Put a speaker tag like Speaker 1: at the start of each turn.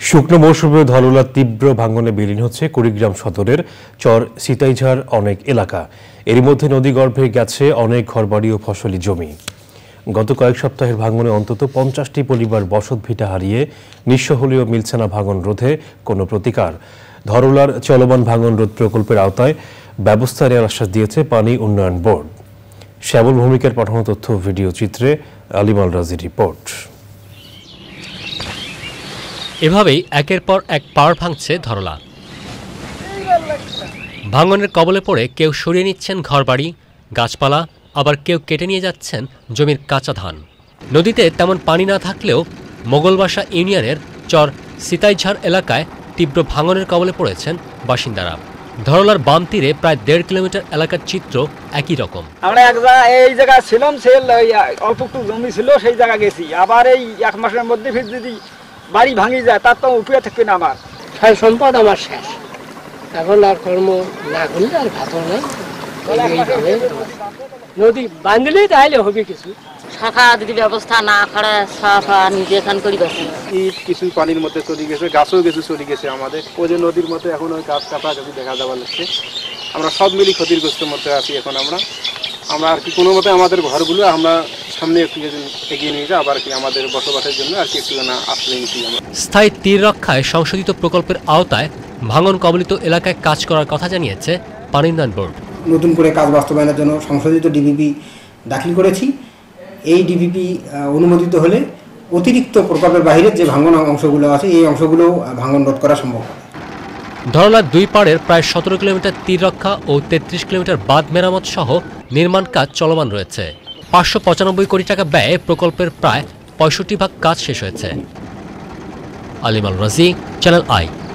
Speaker 1: শুকনো মৌসুমে ধলুলার তীব্র ভাঙনে বিলীন হচ্ছে কুড়িগ্রাম সদরের চর সিতাইঝাড় অনেক এলাকা। এরই মধ্যে নদীগর্ভে গেছে অনেক ঘরবাড়ি ও ফসলি জমি। গত কয়েক সপ্তাহের ভাঙনে অন্তত 50টি পরিবার বসতভিটা হারিয়ে নিঃস্ব হলেও মিলছে না ভাঙন রোধে কোনো প্রতিকার। ধরলার চলমান ভাঙন রোধ প্রকল্পের আওতায় ব্যবস্থা নেওয়ার আশ্বাস দিয়েছে পানি উন্নয়ন বোর্ড। শ্যামল ভূমিকার পাঠানো তথ্য ভিডিও চিত্রে আলিমাল রাজির রিপোর্ট।
Speaker 2: এভাবেই একের পর এক পাড় ভাঙছে ধরলা। ভাঙনের কবলে পড়ে কেউ সরিয়ে নিচ্ছেন ঘরবাড়ি, গাছপালা, আবার কেউ কেটে নিয়ে যাচ্ছেন জমির কাঁচা ধান। নদীতে তেমন পানি না থাকলেও মোগলবাসা ইউনিয়নের চর সিতাইঝাড় এলাকায় তীব্র ভাঙনের কবলে পড়েছেন বাসিন্দারা। ধরলার বাম তীরে প্রায় 1.5 কিলোমিটার এলাকার চিত্র একই রকম।
Speaker 3: আমরা এই জায়গায় ছিলাম, অল্প একটু জমি ছিল, সেই জায়গা গেছি। আবার এই 1 মাসের মধ্যে ফির যদি বাড়ি ভাঙি যায় তার তো উপায় থাকবে না। আমার
Speaker 4: সম্পদ আমার শেষ, এখন আর কর্ম না করলে আর ভাতো নাই। নদী বাঁধলেই তাহলে হবে কিছু।
Speaker 5: শাখা যদি ব্যবস্থা না করে সাফা নিজে এখান করি বাসি।
Speaker 6: কিছু পানির মধ্যে চলে গেছে, গাছও কিছু চলে গেছে আমাদের। ওই যে নদীর মধ্যে এখন ওই গাছ কাটা যদি দেখা যাওয়া লাগছে, আমরা সব মিলি ক্ষতিগ্রস্তের মধ্যে আছি। এখন আমরা আর কি কোনো মতে আমাদের ঘরগুলো আমরা সামনে একটু এগিয়ে নিয়ে যাই, আবার কি আমাদের বসবাসের জন্য আর কি একটু আশ্রয় নিচ্ছি।
Speaker 2: স্থায়ী তীর রক্ষায় সংশোধিত প্রকল্পের আওতায় ভাঙন কবলিত এলাকায় কাজ করার কথা জানিয়েছে পানি উন্নয়ন বোর্ড।
Speaker 7: নতুন করে কাজ বাস্তবায়নের জন্য সংশোধিত ডিপিপি দাখিল করেছি। এই ডিপিপি অনুমোদিত হলে অতিরিক্ত প্রকল্পের বাইরে যে ভাঙন অংশগুলো আছে, এই অংশগুলো ভাঙন রোধ করা সম্ভব।
Speaker 2: ধরলার 2 পাড়ের প্রায় 17 কিলোমিটার তীর রক্ষা ও 33 কিলোমিটার বাঁধ মেরামত সহ নির্মাণ কাজ চলমান রয়েছে। 595 কোটি টাকা ব্যয়ে প্রকল্পের প্রায় 65% কাজ শেষ হয়েছে। আলিমাল রাজি, চ্যানেল আই।